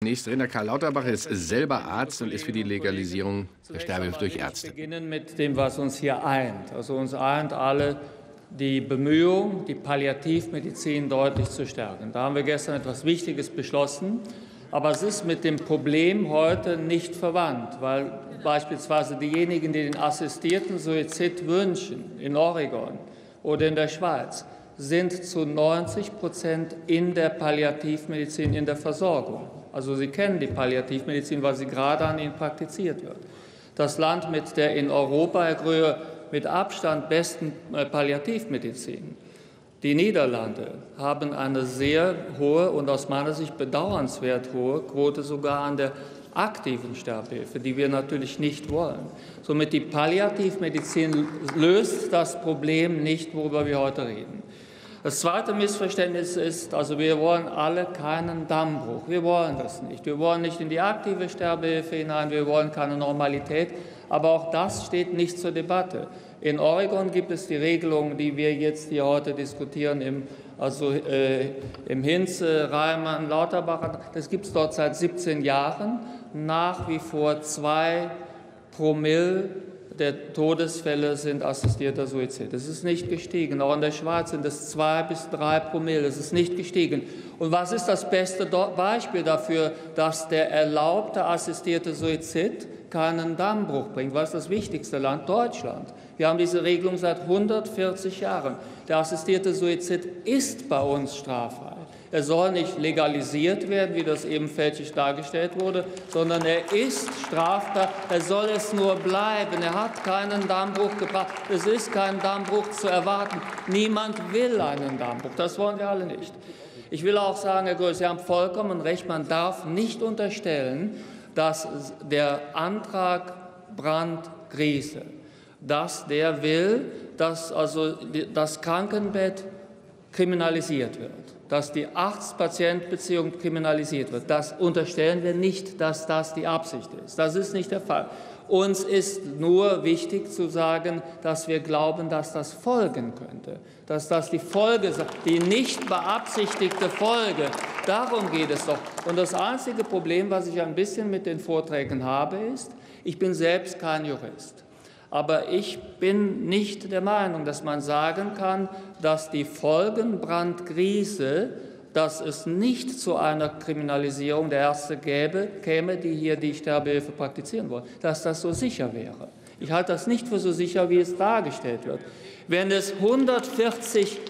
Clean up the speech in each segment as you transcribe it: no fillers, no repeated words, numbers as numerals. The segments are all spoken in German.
nächste Redner, Karl Lauterbach, ist selber Arzt und ist für die Legalisierung der Sterbehilfe durch Ärzte. Wir beginnen mit dem, was uns hier eint. Also uns eint alle die Bemühung, die Palliativmedizin deutlich zu stärken. Da haben wir gestern etwas Wichtiges beschlossen. Aber es ist mit dem Problem heute nicht verwandt, weil beispielsweise diejenigen, die den assistierten Suizid wünschen, in Oregon oder in der Schweiz, sind zu 90% in der Palliativmedizin in der Versorgung. Also sie kennen die Palliativmedizin, weil sie gerade an ihnen praktiziert wird. Das Land mit der in Europa, Herr Gröhe, mit Abstand besten Palliativmedizin, die Niederlande, haben eine sehr hohe und aus meiner Sicht bedauernswert hohe Quote sogar an der aktiven Sterbehilfe, die wir natürlich nicht wollen. Somit die Palliativmedizin löst das Problem nicht, worüber wir heute reden. Das zweite Missverständnis ist, also wir wollen alle keinen Dammbruch. Wir wollen das nicht. Wir wollen nicht in die aktive Sterbehilfe hinein, wir wollen keine Normalität. Aber auch das steht nicht zur Debatte. In Oregon gibt es die Regelung, die wir jetzt hier heute diskutieren, im Hinze, Reimann, Lauterbach. Das gibt es dort seit 17 Jahren. Nach wie vor 2 Promille der Todesfälle sind assistierter Suizid. Das ist nicht gestiegen. Auch in der Schweiz sind es 2 bis 3 Promille. Das ist nicht gestiegen. Und was ist das beste Beispiel dafür, dass der erlaubte assistierte Suizid keinen Dammbruch bringt? Was ist das wichtigste Land? Deutschland. Wir haben diese Regelung seit 140 Jahren. Der assistierte Suizid ist bei uns straffrei. Er soll nicht legalisiert werden, wie das eben fälschlich dargestellt wurde, sondern er ist strafbar. Er soll es nur bleiben. Er hat keinen Dammbruch gebracht. Es ist kein Dammbruch zu erwarten. Niemand will einen Dammbruch. Das wollen wir alle nicht. Ich will auch sagen, Herr Gröhe, Sie haben vollkommen recht. Man darf nicht unterstellen, dass der Antrag Brandt-Griese, dass der will, dass also das Krankenbett kriminalisiert wird, dass die Arzt-Patient-Beziehung kriminalisiert wird. Das unterstellen wir nicht, dass das die Absicht ist. Das ist nicht der Fall. Uns ist nur wichtig zu sagen, dass wir glauben, dass das folgen könnte, dass das die Folge, die nicht beabsichtigte Folge, darum geht es doch. Und das einzige Problem, was ich ein bisschen mit den Vorträgen habe, ist, ich bin selbst kein Jurist. Aber ich bin nicht der Meinung, dass man sagen kann, dass die Folgen Brandt-Griese, dass es nicht zu einer Kriminalisierung der Ärzte käme, die hier die Sterbehilfe praktizieren wollen, dass das so sicher wäre. Ich halte das nicht für so sicher, wie es dargestellt wird. Wenn es 140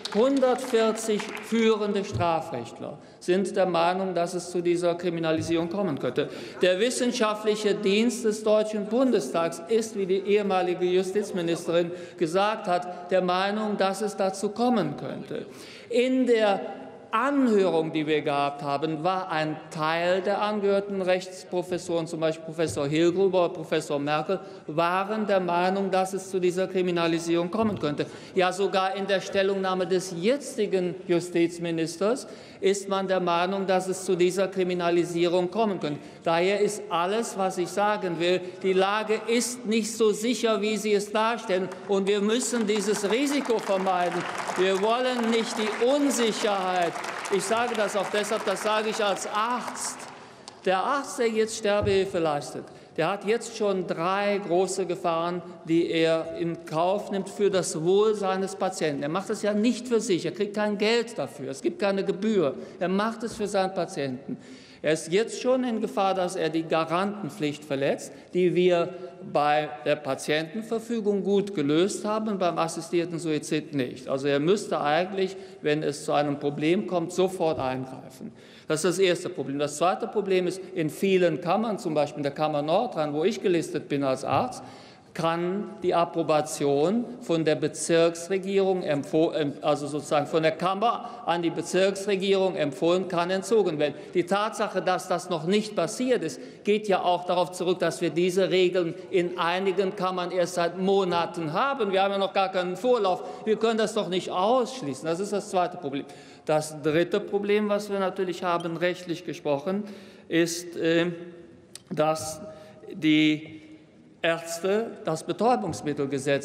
führende Strafrechtler sind der Meinung, dass es zu dieser Kriminalisierung kommen könnte. Der wissenschaftliche Dienst des Deutschen Bundestags ist, wie die ehemalige Justizministerin gesagt hat, der Meinung, dass es dazu kommen könnte. In der Anhörung, die wir gehabt haben, war ein Teil der angehörten Rechtsprofessoren, zum Beispiel Professor Hilgruber oder Professor Merkel, waren der Meinung, dass es zu dieser Kriminalisierung kommen könnte. Ja, sogar in der Stellungnahme des jetzigen Justizministers ist man der Meinung, dass es zu dieser Kriminalisierung kommen könnte. Daher ist alles, was ich sagen will, die Lage ist nicht so sicher, wie Sie es darstellen. Und wir müssen dieses Risiko vermeiden. Wir wollen nicht die Unsicherheit. Ich sage das auch deshalb, das sage ich als Arzt. Der Arzt, der jetzt Sterbehilfe leistet, der hat jetzt schon 3 große Gefahren, die er in Kauf nimmt für das Wohl seines Patienten. Er macht es ja nicht für sich, er kriegt kein Geld dafür, es gibt keine Gebühr. Er macht es für seinen Patienten. Er ist jetzt schon in Gefahr, dass er die Garantenpflicht verletzt, die wir bei der Patientenverfügung gut gelöst haben, beim assistierten Suizid nicht. Also er müsste eigentlich, wenn es zu einem Problem kommt, sofort eingreifen. Das ist das erste Problem. Das zweite Problem ist, in vielen Kammern, zum Beispiel in der Kammer Nordrhein, wo ich gelistet bin als Arzt, kann die Approbation von der Bezirksregierung, also sozusagen von der Kammer an die Bezirksregierung empfohlen, kann entzogen werden. Die Tatsache, dass das noch nicht passiert ist, geht ja auch darauf zurück, dass wir diese Regeln in einigen Kammern erst seit Monaten haben. Wir haben ja noch gar keinen Vorlauf. Wir können das doch nicht ausschließen. Das ist das zweite Problem. Das dritte Problem, was wir natürlich haben, rechtlich gesprochen, ist, dass die Ärzte das Betäubungsmittelgesetz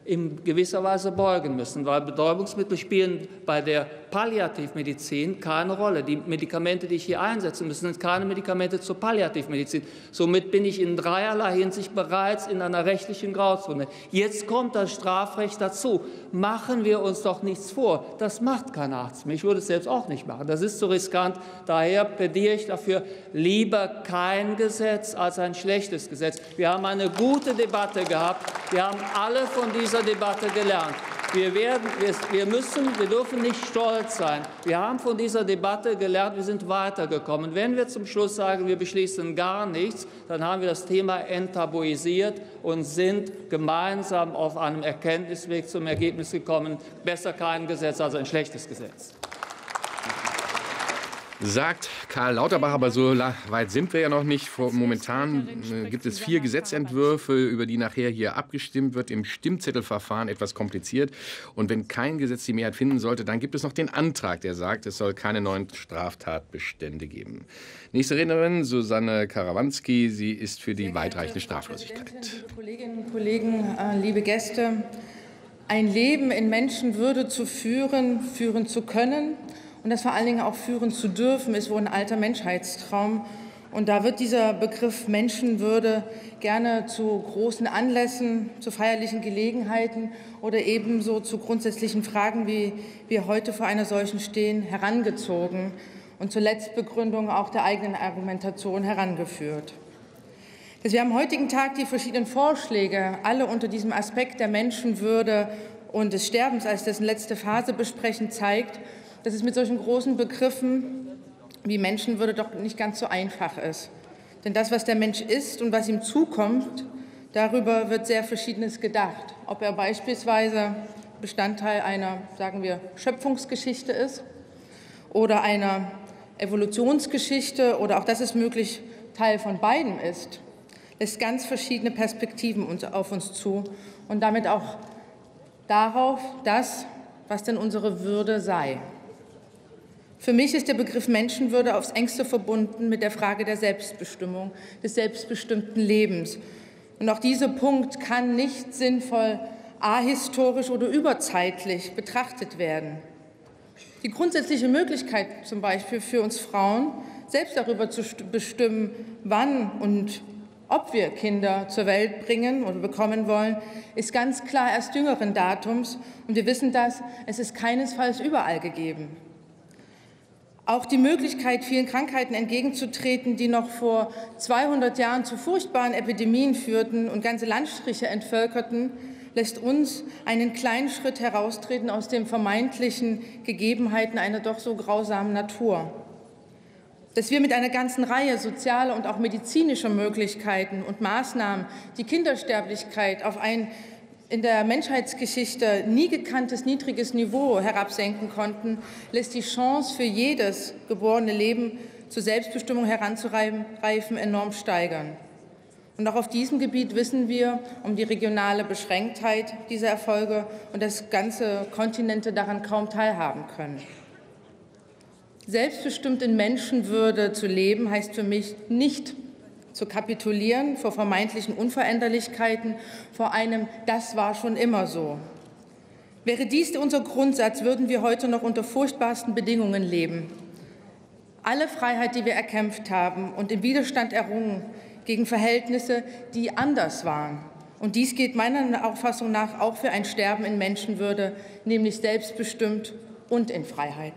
in gewisser Weise beugen müssen, weil Betäubungsmittel spielen bei der Palliativmedizin keine Rolle. Die Medikamente, die ich hier einsetzen muss, sind keine Medikamente zur Palliativmedizin. Somit bin ich in dreierlei Hinsicht bereits in einer rechtlichen Grauzone. Jetzt kommt das Strafrecht dazu. Machen wir uns doch nichts vor. Das macht kein Arzt mehr. Ich würde es selbst auch nicht machen. Das ist zu riskant. Daher plädiere ich dafür, lieber kein Gesetz als ein schlechtes Gesetz. Wir haben eine gute Debatte gehabt. Wir haben alle von dieser Debatte gelernt. Wir dürfen nicht stolz sein. Wir haben von dieser Debatte gelernt, wir sind weitergekommen. Wenn wir zum Schluss sagen, wir beschließen gar nichts, dann haben wir das Thema enttabuisiert und sind gemeinsam auf einem Erkenntnisweg zum Ergebnis gekommen, besser kein Gesetz als ein schlechtes Gesetz. Sagt Karl Lauterbach, aber so weit sind wir ja noch nicht. Momentan gibt es 4 Gesetzentwürfe, über die nachher hier abgestimmt wird, im Stimmzettelverfahren etwas kompliziert. Und wenn kein Gesetz die Mehrheit finden sollte, dann gibt es noch den Antrag, der sagt, es soll keine neuen Straftatbestände geben. Nächste Rednerin, Susanne Karawanski. Sie ist für die weitreichende Straflosigkeit. Liebe Kolleginnen und Kollegen, liebe Gäste, ein Leben in Menschenwürde zu führen zu können, und das vor allen Dingen auch führen zu dürfen, ist wohl ein alter Menschheitstraum. Und da wird dieser Begriff Menschenwürde gerne zu großen Anlässen, zu feierlichen Gelegenheiten oder ebenso zu grundsätzlichen Fragen, wie wir heute vor einer solchen stehen, herangezogen und zur Letztbegründung auch der eigenen Argumentation herangeführt. Dass wir am heutigen Tag die verschiedenen Vorschläge alle unter diesem Aspekt der Menschenwürde und des Sterbens als dessen letzte Phase besprechen, zeigt, dass es mit solchen großen Begriffen wie Menschenwürde doch nicht ganz so einfach ist. Denn das, was der Mensch ist und was ihm zukommt, darüber wird sehr Verschiedenes gedacht. Ob er beispielsweise Bestandteil einer, sagen wir, Schöpfungsgeschichte ist oder einer Evolutionsgeschichte oder auch das ist möglich, Teil von beidem ist, lässt ganz verschiedene Perspektiven auf uns zu und damit auch darauf, was denn unsere Würde sei. Für mich ist der Begriff Menschenwürde aufs Engste verbunden mit der Frage der Selbstbestimmung, des selbstbestimmten Lebens. Und auch dieser Punkt kann nicht sinnvoll ahistorisch oder überzeitlich betrachtet werden. Die grundsätzliche Möglichkeit zum Beispiel für uns Frauen, selbst darüber zu bestimmen, wann und ob wir Kinder zur Welt bringen oder bekommen wollen, ist ganz klar erst jüngeren Datums. Und wir wissen das, es ist keinesfalls überall gegeben. Auch die Möglichkeit, vielen Krankheiten entgegenzutreten, die noch vor 200 Jahren zu furchtbaren Epidemien führten und ganze Landstriche entvölkerten, lässt uns einen kleinen Schritt heraustreten aus den vermeintlichen Gegebenheiten einer doch so grausamen Natur. Dass wir mit einer ganzen Reihe sozialer und auch medizinischer Möglichkeiten und Maßnahmen die Kindersterblichkeit auf ein in der Menschheitsgeschichte nie gekanntes niedriges Niveau herabsenken konnten, lässt die Chance für jedes geborene Leben zur Selbstbestimmung heranzureifen enorm steigern. Und auch auf diesem Gebiet wissen wir um die regionale Beschränktheit dieser Erfolge und dass ganze Kontinente daran kaum teilhaben können. Selbstbestimmt in Menschenwürde zu leben, heißt für mich nicht zu kapitulieren vor vermeintlichen Unveränderlichkeiten, vor einem „das war schon immer so“. Wäre dies unser Grundsatz, würden wir heute noch unter furchtbarsten Bedingungen leben. Alle Freiheit, die wir erkämpft haben und im Widerstand errungen gegen Verhältnisse, die anders waren. Und dies gilt meiner Auffassung nach auch für ein Sterben in Menschenwürde, nämlich selbstbestimmt und in Freiheit.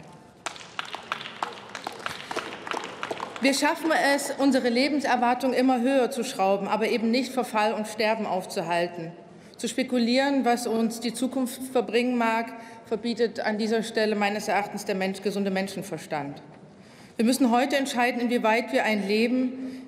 Wir schaffen es, unsere Lebenserwartung immer höher zu schrauben, aber eben nicht Verfall und Sterben aufzuhalten. Zu spekulieren, was uns die Zukunft verbringen mag, verbietet an dieser Stelle meines Erachtens der gesunde Menschenverstand. Wir müssen heute entscheiden, inwieweit wir ein Leben,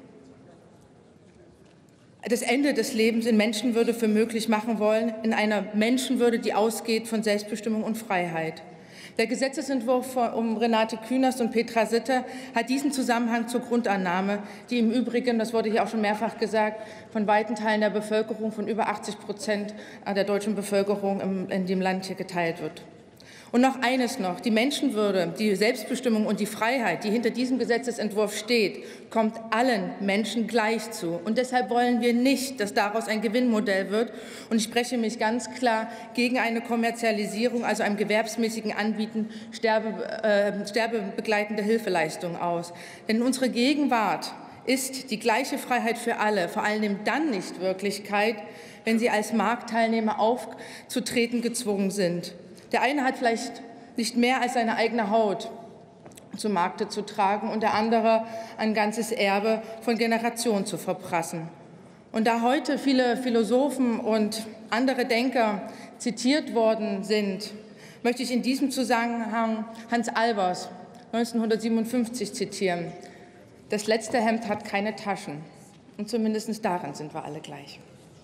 das Ende des Lebens in Menschenwürde für möglich machen wollen, in einer Menschenwürde, die ausgeht von Selbstbestimmung und Freiheit. Der Gesetzesentwurf um Renate Künast und Petra Sitter hat diesen Zusammenhang zur Grundannahme, die im Übrigen, das wurde hier auch schon mehrfach gesagt, von weiten Teilen der Bevölkerung, von über 80% der deutschen Bevölkerung in dem Land hier geteilt wird. Und noch eines noch, die Menschenwürde, die Selbstbestimmung und die Freiheit, die hinter diesem Gesetzesentwurf steht, kommt allen Menschen gleich zu. Und deshalb wollen wir nicht, dass daraus ein Gewinnmodell wird. Und ich spreche mich ganz klar gegen eine Kommerzialisierung, also einem gewerbsmäßigen Anbieten sterbebegleitender Hilfeleistungen aus. Denn unsere Gegenwart ist die gleiche Freiheit für alle, vor allem dann nicht Wirklichkeit, wenn sie als Marktteilnehmer aufzutreten gezwungen sind. Der eine hat vielleicht nicht mehr als seine eigene Haut zum Markte zu tragen und der andere ein ganzes Erbe von Generationen zu verprassen. Und da heute viele Philosophen und andere Denker zitiert worden sind, möchte ich in diesem Zusammenhang Hans Albers 1957 zitieren. Das letzte Hemd hat keine Taschen. Und zumindest darin sind wir alle gleich.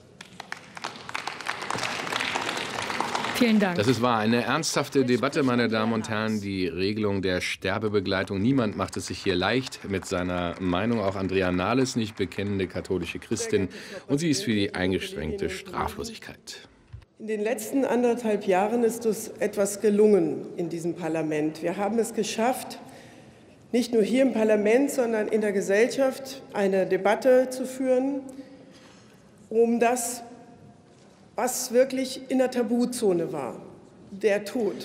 Vielen Dank. Das ist wahr. Eine ernsthafte Debatte, meine Damen und Herren. Die Regelung der Sterbebegleitung. Niemand macht es sich hier leicht mit seiner Meinung. Auch Andrea Nahles nicht, bekennende katholische Christin. Und sie ist für die eingeschränkte Straflosigkeit. In den letzten 1,5 Jahren ist uns etwas gelungen in diesem Parlament. Wir haben es geschafft, nicht nur hier im Parlament, sondern in der Gesellschaft eine Debatte zu führen, um das, was wirklich in der Tabuzone war, der Tod.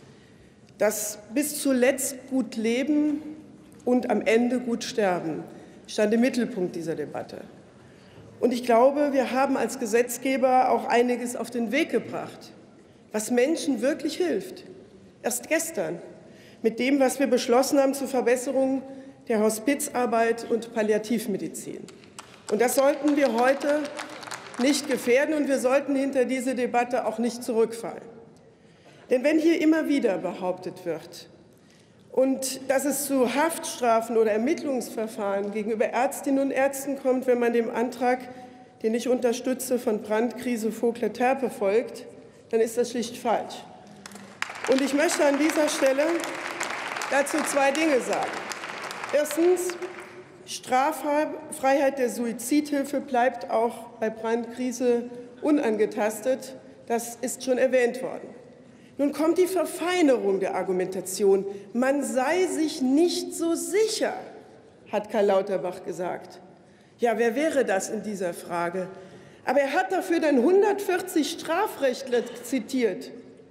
Das bis zuletzt gut leben und am Ende gut sterben, stand im Mittelpunkt dieser Debatte. Und ich glaube, wir haben als Gesetzgeber auch einiges auf den Weg gebracht, was Menschen wirklich hilft. Erst gestern mit dem, was wir beschlossen haben zur Verbesserung der Hospizarbeit und Palliativmedizin. Und das sollten wir heute nicht gefährden, und wir sollten hinter diese Debatte auch nicht zurückfallen. Denn wenn hier immer wieder behauptet wird, und dass es zu Haftstrafen oder Ermittlungsverfahren gegenüber Ärztinnen und Ärzten kommt, wenn man dem Antrag, den ich unterstütze, von Brandkrise Vogler-Terpe folgt, dann ist das schlicht falsch. Und ich möchte an dieser Stelle dazu 2 Dinge sagen. Erstens, Straffreiheit der Suizidhilfe bleibt auch bei Brandkrise unangetastet. Das ist schon erwähnt worden. Nun kommt die Verfeinerung der Argumentation. Man sei sich nicht so sicher, hat Karl Lauterbach gesagt. Ja, wer wäre das in dieser Frage? Aber er hat dafür dann 140 Strafrechtler zitiert,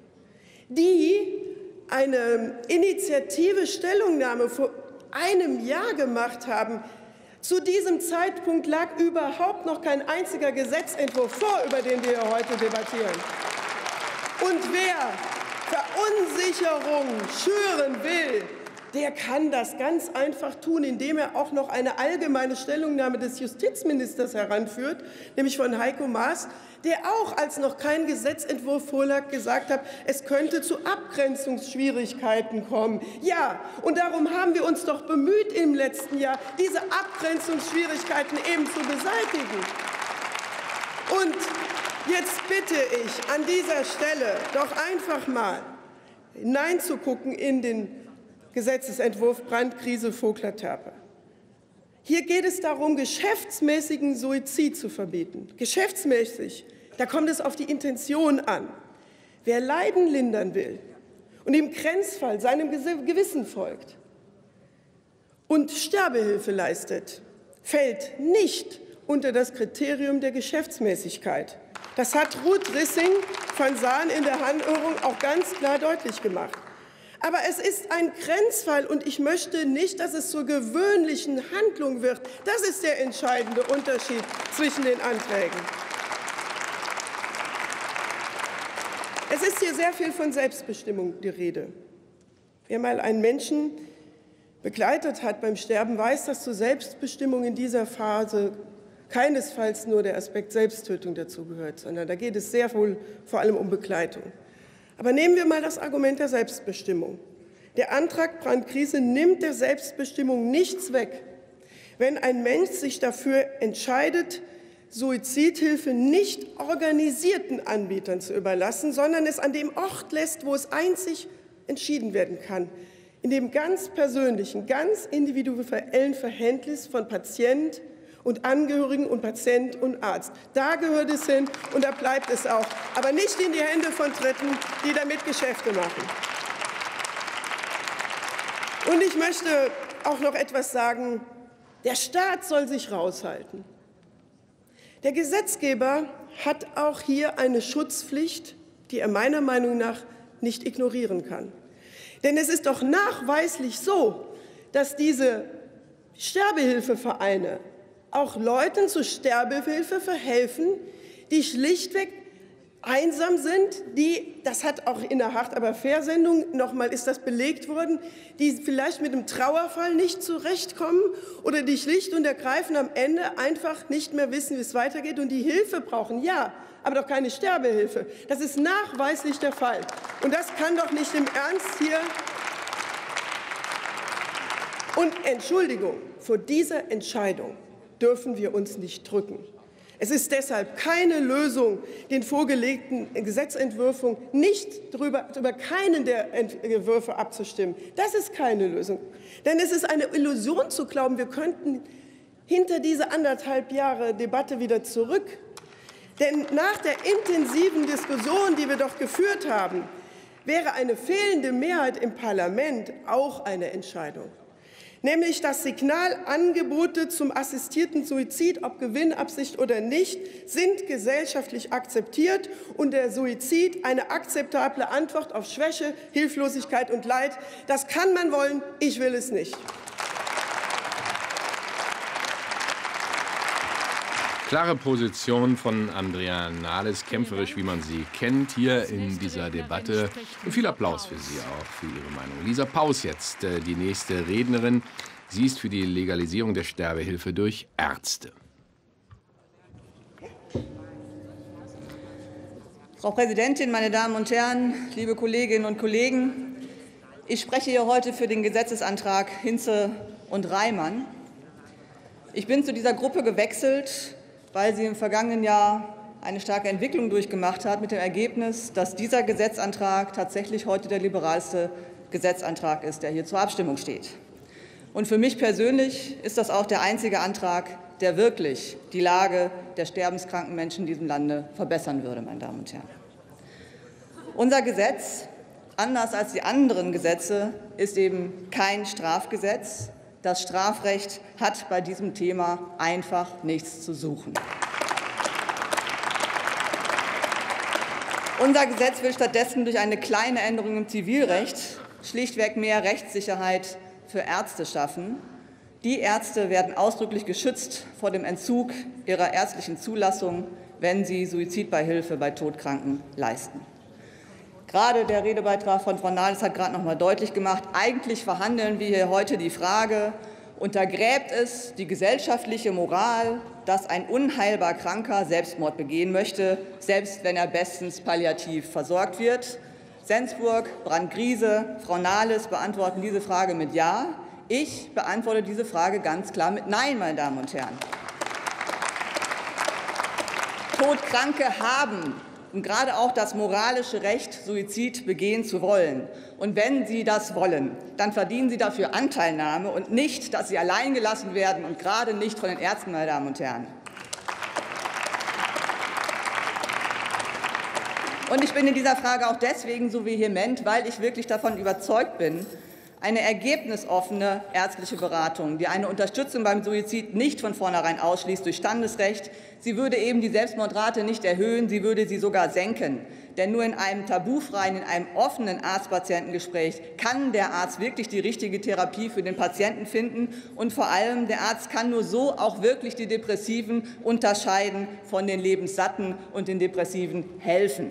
die eine Initiative Stellungnahme vor einem Jahr gemacht haben. Zu diesem Zeitpunkt lag überhaupt noch kein einziger Gesetzentwurf vor, über den wir heute debattieren. Und wer Verunsicherung schüren will, der kann das ganz einfach tun, indem er auch noch eine allgemeine Stellungnahme des Justizministers heranführt, nämlich von Heiko Maas, der auch, als noch kein Gesetzentwurf vorlag, gesagt hat, es könnte zu Abgrenzungsschwierigkeiten kommen. Ja, und darum haben wir uns doch bemüht im letzten Jahr, diese Abgrenzungsschwierigkeiten eben zu beseitigen. Und jetzt bitte ich an dieser Stelle doch einfach mal hineinzugucken in den Gesetzesentwurf Brandkrise Vogler-Terpe. Hier geht es darum, geschäftsmäßigen Suizid zu verbieten. Geschäftsmäßig, da kommt es auf die Intention an. Wer Leiden lindern will und im Grenzfall seinem Gewissen folgt und Sterbehilfe leistet, fällt nicht unter das Kriterium der Geschäftsmäßigkeit. Das hat Ruth Rissing van Saan in der Anhörung auch ganz klar deutlich gemacht. Aber es ist ein Grenzfall, und ich möchte nicht, dass es zur gewöhnlichen Handlung wird. Das ist der entscheidende Unterschied zwischen den Anträgen. Es ist hier sehr viel von Selbstbestimmung die Rede. Wer mal einen Menschen begleitet hat beim Sterben, weiß, dass zur Selbstbestimmung in dieser Phase keinesfalls nur der Aspekt Selbsttötung dazugehört, sondern da geht es sehr wohl vor allem um Begleitung. Aber nehmen wir mal das Argument der Selbstbestimmung. Der Antrag Brandkrise nimmt der Selbstbestimmung nichts weg, wenn ein Mensch sich dafür entscheidet, Suizidhilfe nicht organisierten Anbietern zu überlassen, sondern es an dem Ort lässt, wo es einzig entschieden werden kann, in dem ganz persönlichen, ganz individuellen Verhältnis von Patient und Angehörigen und Patient und Arzt. Da gehört es hin und da bleibt es auch, aber nicht in die Hände von Dritten, die damit Geschäfte machen. Und ich möchte auch noch etwas sagen. Der Staat soll sich raushalten. Der Gesetzgeber hat auch hier eine Schutzpflicht, die er meiner Meinung nach nicht ignorieren kann. Denn es ist doch nachweislich so, dass diese Sterbehilfevereine auch Leuten zur Sterbehilfe verhelfen, die schlichtweg einsam sind, das hat auch in der Hart aber Fair-Sendung nochmal ist das belegt worden, die vielleicht mit dem Trauerfall nicht zurechtkommen oder die schlicht und ergreifend am Ende einfach nicht mehr wissen, wie es weitergeht und die Hilfe brauchen. Ja, aber doch keine Sterbehilfe. Das ist nachweislich der Fall. Und das kann doch nicht im Ernst hier. Und Entschuldigung, vor dieser Entscheidung dürfen wir uns nicht drücken. Es ist deshalb keine Lösung, den vorgelegten Gesetzentwürfen nicht über keinen der Entwürfe abzustimmen. Das ist keine Lösung. Denn es ist eine Illusion zu glauben, wir könnten hinter diese 1,5 Jahre Debatte wieder zurück. Denn nach der intensiven Diskussion, die wir doch geführt haben, wäre eine fehlende Mehrheit im Parlament auch eine Entscheidung. Nämlich das Signal, Angebote zum assistierten Suizid, ob Gewinnabsicht oder nicht, sind gesellschaftlich akzeptiert und der Suizid eine akzeptable Antwort auf Schwäche, Hilflosigkeit und Leid. Das kann man wollen, ich will es nicht. Klare Position von Andrea Nahles, kämpferisch, wie man sie kennt, hier in dieser Debatte. Und viel Applaus für Sie auch, für Ihre Meinung. Lisa Paus jetzt, die nächste Rednerin. Sie ist für die Legalisierung der Sterbehilfe durch Ärzte. Frau Präsidentin, meine Damen und Herren, liebe Kolleginnen und Kollegen! Ich spreche hier heute für den Gesetzesantrag Hinze und Reimann. Ich bin zu dieser Gruppe gewechselt, weil sie im vergangenen Jahr eine starke Entwicklung durchgemacht hat, mit dem Ergebnis, dass dieser Gesetzantrag tatsächlich heute der liberalste Gesetzantrag ist, der hier zur Abstimmung steht. Und für mich persönlich ist das auch der einzige Antrag, der wirklich die Lage der sterbenskranken Menschen in diesem Lande verbessern würde, meine Damen und Herren. Unser Gesetz, anders als die anderen Gesetze, ist eben kein Strafgesetz. Das Strafrecht hat bei diesem Thema einfach nichts zu suchen. Unser Gesetz will stattdessen durch eine kleine Änderung im Zivilrecht schlichtweg mehr Rechtssicherheit für Ärzte schaffen. Die Ärzte werden ausdrücklich geschützt vor dem Entzug ihrer ärztlichen Zulassung, wenn sie Suizidbeihilfe bei Todkranken leisten. Gerade der Redebeitrag von Frau Nahles hat gerade noch mal deutlich gemacht, eigentlich verhandeln wir hier heute die Frage, untergräbt es die gesellschaftliche Moral, dass ein unheilbar Kranker Selbstmord begehen möchte, selbst wenn er bestens palliativ versorgt wird? Sensburg, Brandt-Griese, Frau Nahles beantworten diese Frage mit Ja. Ich beantworte diese Frage ganz klar mit Nein, meine Damen und Herren. Todkranke haben und gerade auch das moralische Recht, Suizid begehen zu wollen. Und wenn sie das wollen, dann verdienen sie dafür Anteilnahme und nicht, dass sie allein gelassen werden und gerade nicht von den Ärzten, meine Damen und Herren. Und ich bin in dieser Frage auch deswegen so vehement, weil ich wirklich davon überzeugt bin, eine ergebnisoffene ärztliche Beratung, die eine Unterstützung beim Suizid nicht von vornherein ausschließt durch Standesrecht, sie würde eben die Selbstmordrate nicht erhöhen, sie würde sie sogar senken. Denn nur in einem tabufreien, in einem offenen Arzt-Patienten-Gespräch kann der Arzt wirklich die richtige Therapie für den Patienten finden. Und vor allem, der Arzt kann nur so auch wirklich die Depressiven unterscheiden von den Lebenssatten und den Depressiven helfen.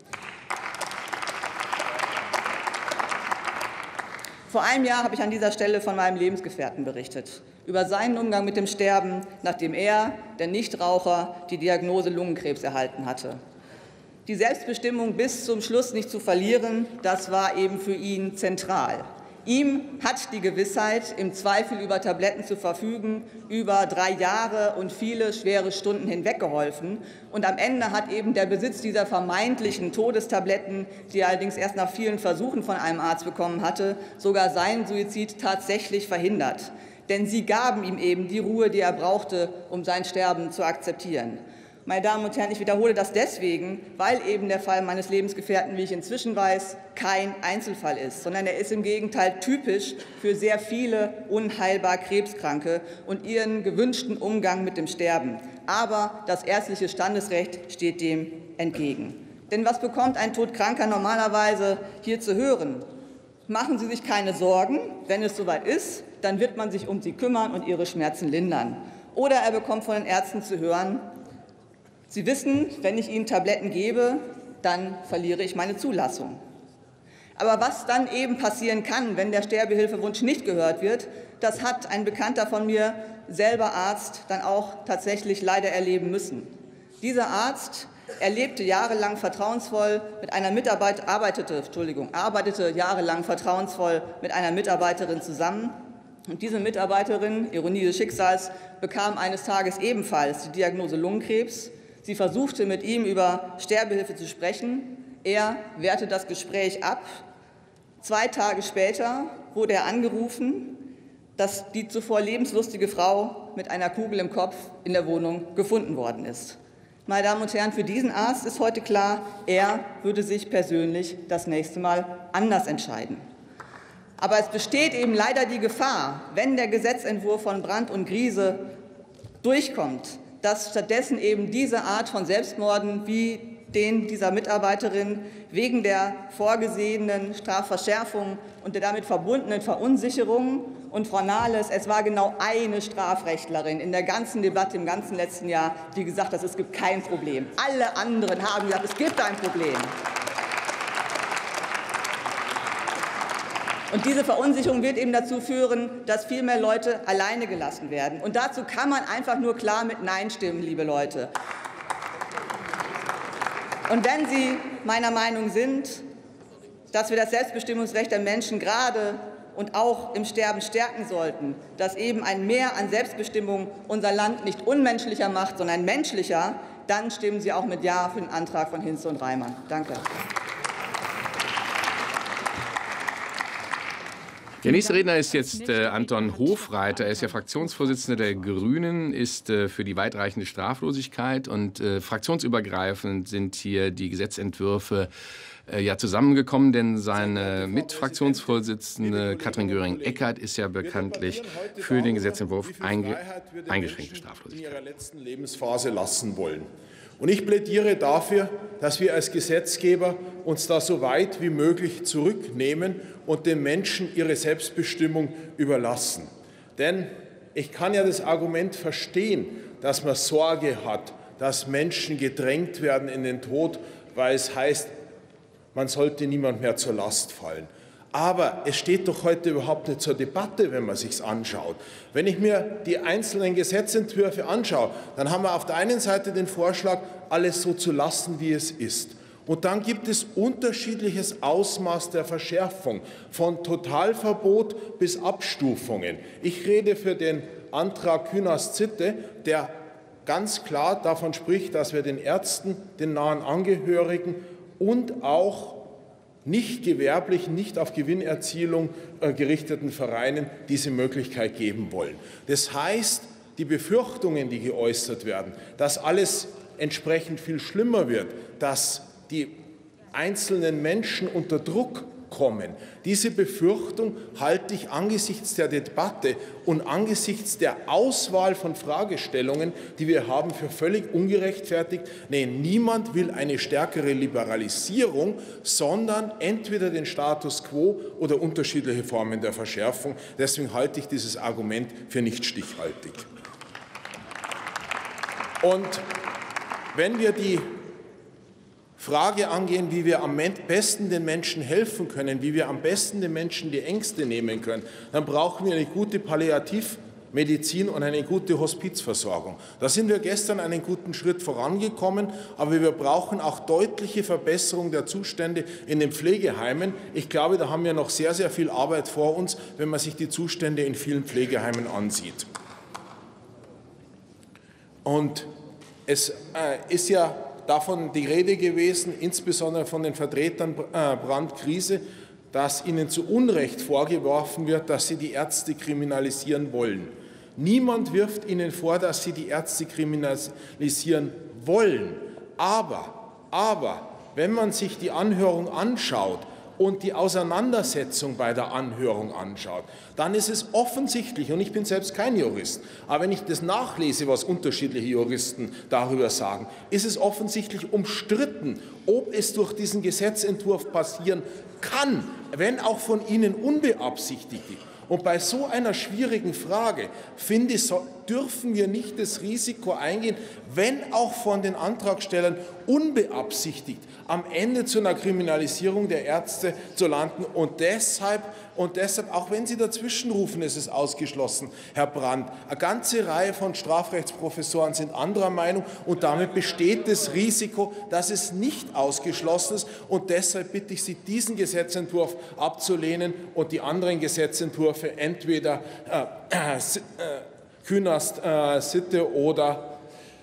Vor einem Jahr habe ich an dieser Stelle von meinem Lebensgefährten berichtet, über seinen Umgang mit dem Sterben, nachdem er, der Nichtraucher, die Diagnose Lungenkrebs erhalten hatte. Die Selbstbestimmung bis zum Schluss nicht zu verlieren, das war eben für ihn zentral. Ihm hat die Gewissheit, im Zweifel über Tabletten zu verfügen, über 3 Jahre und viele schwere Stunden hinweg geholfen. Und am Ende hat eben der Besitz dieser vermeintlichen Todestabletten, die er allerdings erst nach vielen Versuchen von einem Arzt bekommen hatte, sogar seinen Suizid tatsächlich verhindert. Denn sie gaben ihm eben die Ruhe, die er brauchte, um sein Sterben zu akzeptieren. Meine Damen und Herren, ich wiederhole das deswegen, weil eben der Fall meines Lebensgefährten, wie ich inzwischen weiß, kein Einzelfall ist, sondern er ist im Gegenteil typisch für sehr viele unheilbar Krebskranke und ihren gewünschten Umgang mit dem Sterben. Aber das ärztliche Standesrecht steht dem entgegen. Denn was bekommt ein Todkranker normalerweise hier zu hören? Machen Sie sich keine Sorgen, wenn es soweit ist, dann wird man sich um Sie kümmern und Ihre Schmerzen lindern. Oder er bekommt von den Ärzten zu hören, Sie wissen, wenn ich Ihnen Tabletten gebe, dann verliere ich meine Zulassung. Aber was dann eben passieren kann, wenn der Sterbehilfewunsch nicht gehört wird, das hat ein Bekannter von mir, selber Arzt, dann auch tatsächlich leider erleben müssen. Dieser Arzt arbeitete jahrelang vertrauensvoll mit einer Mitarbeiterin zusammen. Und diese Mitarbeiterin, Ironie des Schicksals, bekam eines Tages ebenfalls die Diagnose Lungenkrebs. Sie versuchte, mit ihm über Sterbehilfe zu sprechen. Er wehrte das Gespräch ab. 2 Tage später wurde er angerufen, dass die zuvor lebenslustige Frau mit einer Kugel im Kopf in der Wohnung gefunden worden ist. Meine Damen und Herren, für diesen Arzt ist heute klar, er würde sich persönlich das nächste Mal anders entscheiden. Aber es besteht eben leider die Gefahr, wenn der Gesetzentwurf von Brandt und Griese durchkommt, dass stattdessen eben diese Art von Selbstmorden wie den dieser Mitarbeiterin wegen der vorgesehenen Strafverschärfung und der damit verbundenen Verunsicherung, und Frau Nahles, es war genau eine Strafrechtlerin in der ganzen Debatte im ganzen letzten Jahr, die gesagt hat, es gibt kein Problem. Alle anderen haben gesagt, es gibt ein Problem. Und diese Verunsicherung wird eben dazu führen, dass viel mehr Leute alleine gelassen werden. Und dazu kann man einfach nur klar mit Nein stimmen, liebe Leute. Und wenn Sie meiner Meinung sind, dass wir das Selbstbestimmungsrecht der Menschen gerade und auch im Sterben stärken sollten, dass eben ein Mehr an Selbstbestimmung unser Land nicht unmenschlicher macht, sondern menschlicher, dann stimmen Sie auch mit Ja für den Antrag von Hinze und Reimann. Danke. Der nächste Redner ist jetzt Anton Hofreiter. Er ist ja Fraktionsvorsitzender der Grünen, ist für die weitreichende Straflosigkeit. Und fraktionsübergreifend sind hier die Gesetzentwürfe ja zusammengekommen, denn seine Mitfraktionsvorsitzende Katrin Göring-Eckardt ist ja bekanntlich für den Gesetzentwurf eingeschränkte Straflosigkeit. In ihrer letzten Lebensphase lassen wollen. Und ich plädiere dafür, dass wir als Gesetzgeber uns da so weit wie möglich zurücknehmen und den Menschen ihre Selbstbestimmung überlassen. Denn ich kann ja das Argument verstehen, dass man Sorge hat, dass Menschen gedrängt werden in den Tod, weil es heißt, man sollte niemand mehr zur Last fallen. Aber es steht doch heute überhaupt nicht zur Debatte, wenn man sich es anschaut. Wenn ich mir die einzelnen Gesetzentwürfe anschaue, dann haben wir auf der einen Seite den Vorschlag, alles so zu lassen, wie es ist. Und dann gibt es unterschiedliches Ausmaß der Verschärfung, von Totalverbot bis Abstufungen. Ich rede für den Antrag Künast-Zitte, der ganz klar davon spricht, dass wir den Ärzten, den nahen Angehörigen und auch nicht gewerblich, nicht auf Gewinnerzielung gerichteten Vereinen diese Möglichkeit geben wollen. Das heißt, die Befürchtungen, die geäußert werden, dass alles entsprechend viel schlimmer wird, dass die einzelnen Menschen unter Druck kommen, diese Befürchtung halte ich angesichts der Debatte und angesichts der Auswahl von Fragestellungen, die wir haben, für völlig ungerechtfertigt. Nee, niemand will eine stärkere Liberalisierung, sondern entweder den Status quo oder unterschiedliche Formen der Verschärfung. Deswegen halte ich dieses Argument für nicht stichhaltig. Und wenn wir die Frage angehen, wie wir am besten den Menschen helfen können, wie wir am besten den Menschen die Ängste nehmen können, dann brauchen wir eine gute Palliativmedizin und eine gute Hospizversorgung. Da sind wir gestern einen guten Schritt vorangekommen, aber wir brauchen auch deutliche Verbesserung der Zustände in den Pflegeheimen. Ich glaube, da haben wir noch sehr, sehr viel Arbeit vor uns, wenn man sich die Zustände in vielen Pflegeheimen ansieht. Und es ist ja davon die Rede gewesen, insbesondere von den Vertretern Brandt-Griese, dass ihnen zu Unrecht vorgeworfen wird, dass sie die Ärzte kriminalisieren wollen. Niemand wirft ihnen vor, dass sie die Ärzte kriminalisieren wollen. Aber wenn man sich die Anhörung anschaut und die Auseinandersetzung bei der Anhörung anschaut, dann ist es offensichtlich, und ich bin selbst kein Jurist, aber wenn ich das nachlese, was unterschiedliche Juristen darüber sagen, ist es offensichtlich umstritten, ob es durch diesen Gesetzentwurf passieren kann, wenn auch von Ihnen unbeabsichtigt. Und bei so einer schwierigen Frage, finde ich, dürfen wir nicht das Risiko eingehen, wenn auch von den Antragstellern unbeabsichtigt, am Ende zu einer Kriminalisierung der Ärzte zu landen. Und deshalb, auch wenn Sie dazwischen rufen, ist es ausgeschlossen, Herr Brandt. Eine ganze Reihe von Strafrechtsprofessoren sind anderer Meinung, und damit besteht das Risiko, dass es nicht ausgeschlossen ist. Und deshalb bitte ich Sie, diesen Gesetzentwurf abzulehnen und die anderen Gesetzentwürfe entweder Künast, Sitte oder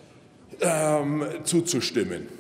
zuzustimmen.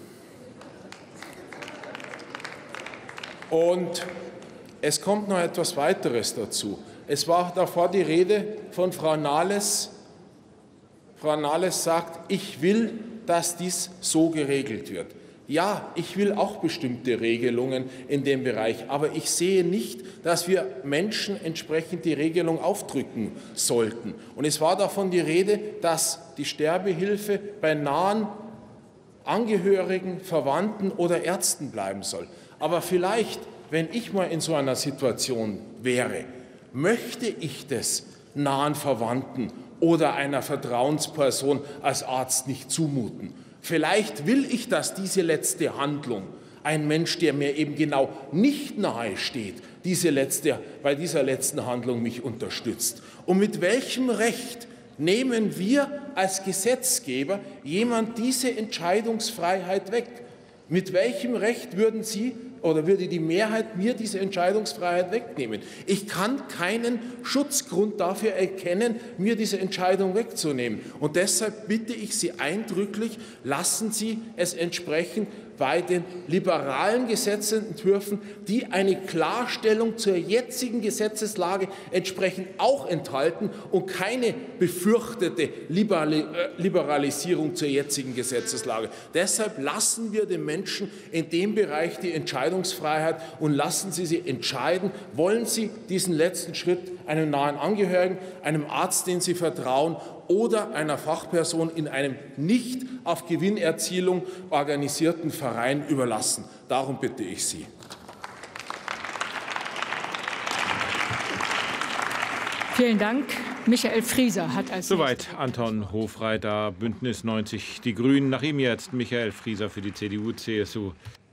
Und es kommt noch etwas weiteres dazu. Es war davor die Rede von Frau Nahles. Frau Nahles sagt, ich will, dass dies so geregelt wird. Ja, ich will auch bestimmte Regelungen in dem Bereich, aber ich sehe nicht, dass wir Menschen entsprechend die Regelung aufdrücken sollten. Und es war davon die Rede, dass die Sterbehilfe bei nahen Angehörigen, Verwandten oder Ärzten bleiben soll. Aber vielleicht, wenn ich mal in so einer Situation wäre, möchte ich das nahen Verwandten oder einer Vertrauensperson als Arzt nicht zumuten. Vielleicht will ich, dass diese letzte Handlung, ein Mensch, der mir eben genau nicht nahe steht, bei dieser letzten Handlung mich unterstützt. Und mit welchem Recht nehmen wir als Gesetzgeber jemand diese Entscheidungsfreiheit weg? Mit welchem Recht würden Sie oder würde die Mehrheit mir diese Entscheidungsfreiheit wegnehmen? Ich kann keinen Schutzgrund dafür erkennen, mir diese Entscheidung wegzunehmen. Und deshalb bitte ich Sie eindrücklich, lassen Sie es entsprechend bei den liberalen Gesetzentwürfen, die eine Klarstellung zur jetzigen Gesetzeslage entsprechend auch enthalten und keine befürchtete Liberalisierung zur jetzigen Gesetzeslage. Deshalb lassen wir den Menschen in dem Bereich die Entscheidungsfreiheit und lassen Sie sie entscheiden, wollen Sie diesen letzten Schritt einem nahen Angehörigen, einem Arzt, den Sie vertrauen, oder einer Fachperson in einem nicht auf Gewinnerzielung organisierten Verein überlassen. Darum bitte ich Sie. Vielen Dank. Michael Frieser hat als Soweit Anton Hofreiter, Bündnis 90 Die Grünen. Nach ihm jetzt Michael Frieser für die CDU-CSU.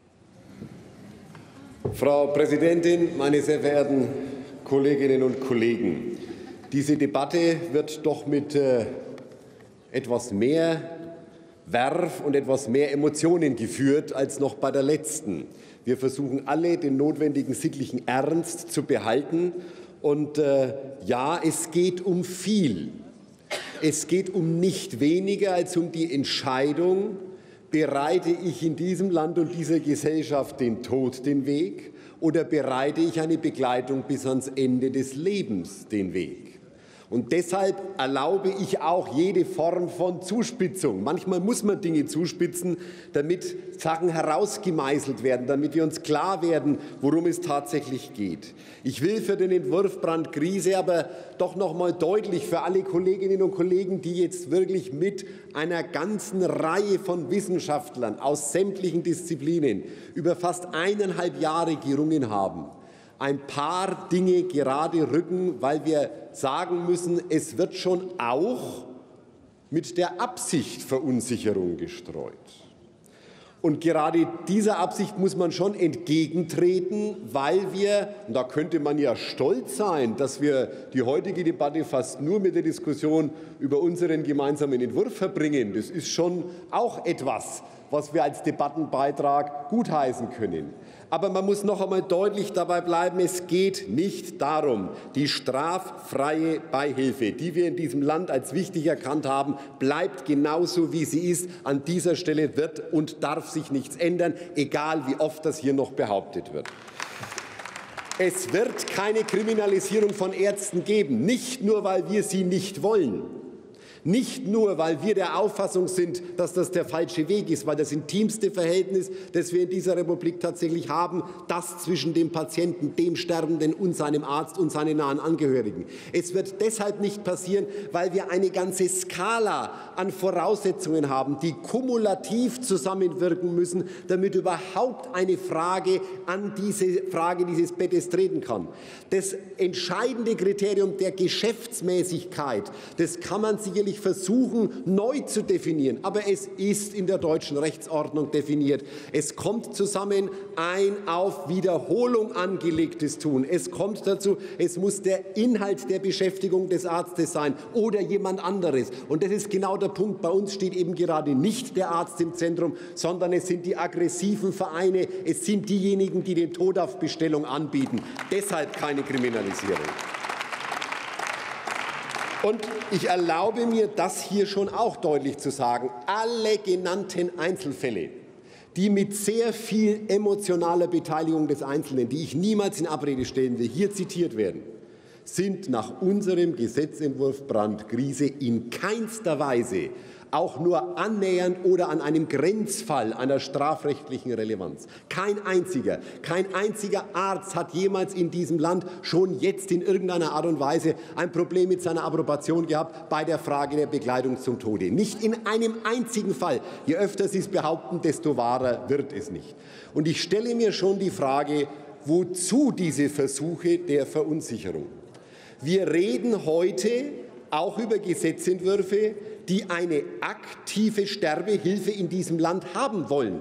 Frau Präsidentin, meine sehr verehrten Kolleginnen und Kollegen! Diese Debatte wird doch mit etwas mehr Werf und etwas mehr Emotionen geführt als noch bei der letzten. Wir versuchen alle, den notwendigen sittlichen Ernst zu behalten. Und ja, es geht um viel. Es geht um nicht weniger als um die Entscheidung, bereite ich in diesem Land und dieser Gesellschaft den Tod den Weg oder bereite ich eine Begleitung bis ans Ende des Lebens den Weg? Und deshalb erlaube ich auch jede Form von Zuspitzung. Manchmal muss man Dinge zuspitzen, damit Sachen herausgemeißelt werden, damit wir uns klar werden, worum es tatsächlich geht. Ich will für den Entwurf Brandt-Griese aber doch noch mal deutlich für alle Kolleginnen und Kollegen, die jetzt wirklich mit einer ganzen Reihe von Wissenschaftlern aus sämtlichen Disziplinen über fast 1,5 Jahre gerungen haben, ein paar Dinge gerade rücken, weil wir sagen müssen, es wird schon auch mit der Absicht Verunsicherung gestreut. Und gerade dieser Absicht muss man schon entgegentreten, weil wir, und da könnte man ja stolz sein, dass wir die heutige Debatte fast nur mit der Diskussion über unseren gemeinsamen Entwurf verbringen. Das ist schon auch etwas, was wir als Debattenbeitrag gutheißen können. Aber man muss noch einmal deutlich dabei bleiben, es geht nicht darum, die straffreie Beihilfe, die wir in diesem Land als wichtig erkannt haben, bleibt genauso, wie sie ist. An dieser Stelle wird und darf sich nichts ändern, egal wie oft das hier noch behauptet wird. Es wird keine Kriminalisierung von Ärzten geben, nicht nur, weil wir sie nicht wollen. Nicht nur, weil wir der Auffassung sind, dass das der falsche Weg ist, weil das intimste Verhältnis, das wir in dieser Republik tatsächlich haben, das zwischen dem Patienten, dem Sterbenden und seinem Arzt und seinen nahen Angehörigen. Es wird deshalb nicht passieren, weil wir eine ganze Skala an Voraussetzungen haben, die kumulativ zusammenwirken müssen, damit überhaupt eine Frage an diese Frage dieses Bettes treten kann. Das entscheidende Kriterium der Geschäftsmäßigkeit, das kann man sicherlich versuchen, neu zu definieren. Aber es ist in der deutschen Rechtsordnung definiert. Es kommt zusammen ein auf Wiederholung angelegtes Tun. Es kommt dazu, es muss der Inhalt der Beschäftigung des Arztes sein oder jemand anderes. Und das ist genau der Punkt. Bei uns steht eben gerade nicht der Arzt im Zentrum, sondern es sind die aggressiven Vereine, es sind diejenigen, die den Tod auf Bestellung anbieten. Deshalb keine Kriminalisierung. Und ich erlaube mir, das hier schon auch deutlich zu sagen. Alle genannten Einzelfälle, die mit sehr viel emotionaler Beteiligung des Einzelnen, die ich niemals in Abrede stellen will, hier zitiert werden, sind nach unserem Gesetzentwurf Brandt-Griese in keinster Weise auch nur annähernd oder an einem Grenzfall einer strafrechtlichen Relevanz. Kein einziger Arzt hat jemals in diesem Land schon jetzt in irgendeiner Art und Weise ein Problem mit seiner Approbation gehabt bei der Frage der Begleitung zum Tode. Nicht in einem einzigen Fall. Je öfter Sie es behaupten, desto wahrer wird es nicht. Und ich stelle mir schon die Frage, wozu diese Versuche der Verunsicherung? Wir reden heute auch über Gesetzentwürfe, die eine aktive Sterbehilfe in diesem Land haben wollen.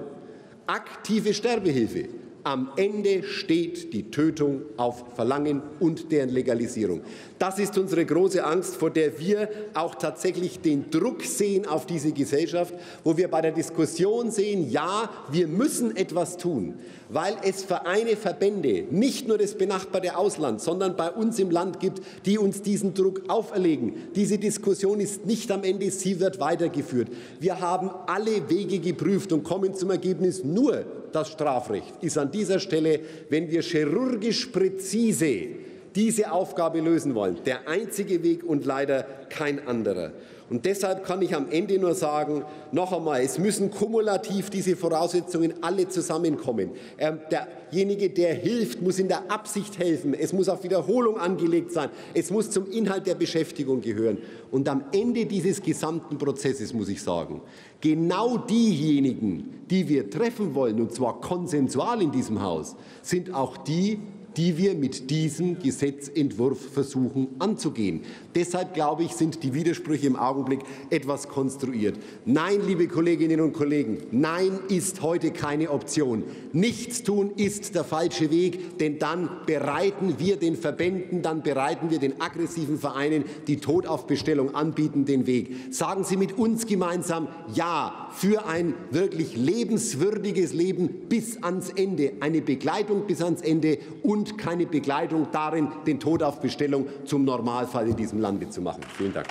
Aktive Sterbehilfe. Am Ende steht die Tötung auf Verlangen und deren Legalisierung. Das ist unsere große Angst, vor der wir auch tatsächlich den Druck sehen auf diese Gesellschaft, wo wir bei der Diskussion sehen, ja, wir müssen etwas tun, weil es Vereine, Verbände, nicht nur das benachbarte Ausland, sondern bei uns im Land gibt, die uns diesen Druck auferlegen. Diese Diskussion ist nicht am Ende, sie wird weitergeführt. Wir haben alle Wege geprüft und kommen zum Ergebnis, nur das Strafrecht ist an dieser Stelle, wenn wir chirurgisch präzise diese Aufgabe lösen wollen, der einzige Weg und leider kein anderer. Und deshalb kann ich am Ende nur sagen, noch einmal, es müssen kumulativ diese Voraussetzungen alle zusammenkommen. Derjenige, der hilft, muss in der Absicht helfen. Es muss auf Wiederholung angelegt sein. Es muss zum Inhalt der Beschäftigung gehören. Und am Ende dieses gesamten Prozesses muss ich sagen, genau diejenigen, die wir treffen wollen, und zwar konsensual in diesem Haus, sind auch die, die wir mit diesem Gesetzentwurf versuchen anzugehen. Deshalb, glaube ich, sind die Widersprüche im Augenblick etwas konstruiert. Nein, liebe Kolleginnen und Kollegen, nein ist heute keine Option. Nichts tun ist der falsche Weg, denn dann bereiten wir den Verbänden, dann bereiten wir den aggressiven Vereinen, die Tod auf Bestellung anbieten, den Weg. Sagen Sie mit uns gemeinsam Ja für ein wirklich lebenswürdiges Leben bis ans Ende, eine Begleitung bis ans Ende und keine Begleitung darin, den Tod auf Bestellung zum Normalfall in diesem Lande zu machen. Vielen Dank.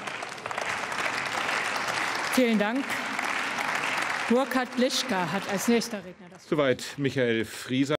Vielen Dank. Burkhard Lischka hat als nächster Redner das Wort. Soweit Michael Frieser.